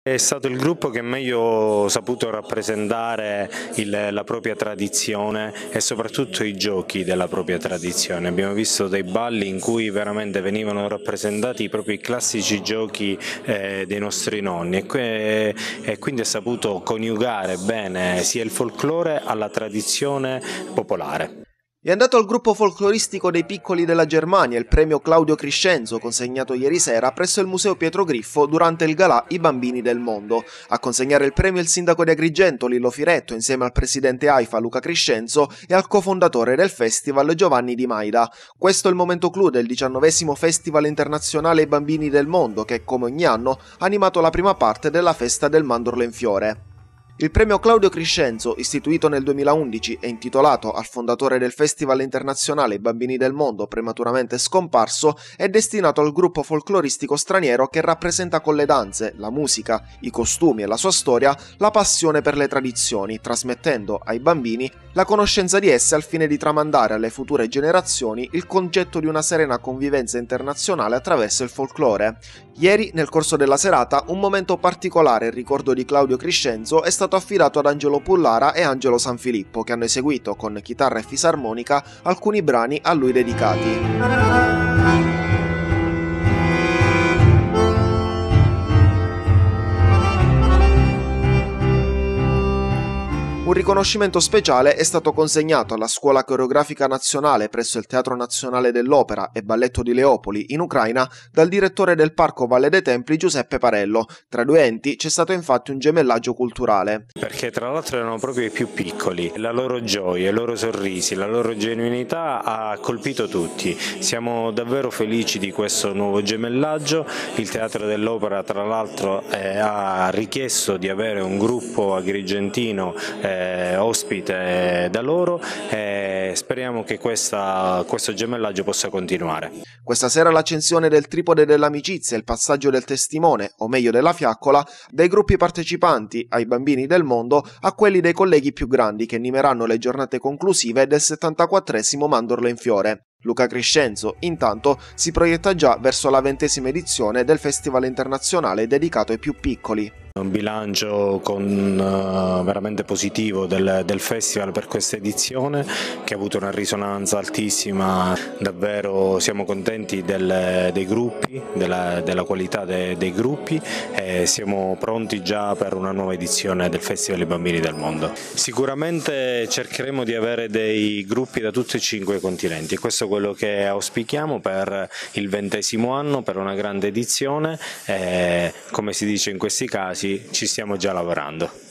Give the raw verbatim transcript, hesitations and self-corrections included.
È stato il gruppo che meglio ha saputo rappresentare il, la propria tradizione e soprattutto i giochi della propria tradizione. Abbiamo visto dei balli in cui veramente venivano rappresentati proprio i classici giochi eh, dei nostri nonni e, que e quindi ha saputo coniugare bene sia il folklore alla tradizione popolare. È andato al gruppo folcloristico dei piccoli della Germania il premio Claudio Crescenzo consegnato ieri sera presso il Museo Pietro Griffo durante il galà I Bambini del Mondo. A consegnare il premio il sindaco di Agrigento Lillo Firetto insieme al presidente AIFA Luca Crescenzo e al cofondatore del festival Giovanni Di Maida. Questo è il momento clou del diciannovesimo Festival Internazionale I Bambini del Mondo che, come ogni anno, ha animato la prima parte della festa del mandorlo in fiore. Il premio Claudio Crescenzo, istituito nel duemilaundici e intitolato al fondatore del Festival Internazionale I Bambini del Mondo prematuramente scomparso, è destinato al gruppo folcloristico straniero che rappresenta con le danze, la musica, i costumi e la sua storia la passione per le tradizioni, trasmettendo ai bambini la conoscenza di esse al fine di tramandare alle future generazioni il concetto di una serena convivenza internazionale attraverso il folklore. Ieri, nel corso della serata, un momento particolare in ricordo di Claudio Crescenzo è stato affidato ad Angelo Pullara e Angelo Sanfilippo, che hanno eseguito con chitarra e fisarmonica alcuni brani a lui dedicati. Un riconoscimento speciale è stato consegnato alla Scuola Coreografica Nazionale presso il Teatro Nazionale dell'Opera e Balletto di Leopoli, in Ucraina, dal direttore del Parco Valle dei Templi Giuseppe Parello. Tra i due enti c'è stato infatti un gemellaggio culturale. Perché tra l'altro erano proprio i più piccoli, la loro gioia, i loro sorrisi, la loro genuinità ha colpito tutti. Siamo davvero felici di questo nuovo gemellaggio. Il Teatro dell'Opera tra l'altro eh, ha richiesto di avere un gruppo agrigentino eh, ospite da loro e speriamo che questa, questo gemellaggio possa continuare. Questa sera l'accensione del tripode dell'amicizia e il passaggio del testimone, o meglio della fiaccola, dai gruppi partecipanti ai Bambini del Mondo a quelli dei colleghi più grandi che animeranno le giornate conclusive del settantaquattresimo Mandorlo in Fiore. Luca Crescenzo, intanto, si proietta già verso la ventesima edizione del Festival Internazionale dedicato ai più piccoli. Un bilancio con, uh, veramente positivo del, del festival per questa edizione che ha avuto una risonanza altissima, davvero siamo contenti del, dei gruppi, della, della qualità de, dei gruppi e siamo pronti già per una nuova edizione del Festival I Bambini del Mondo. Sicuramente cercheremo di avere dei gruppi da tutti e cinque i continenti, questo è quello che auspichiamo per il ventesimo anno, per una grande edizione e, come si dice in questi casi, ci stiamo già lavorando.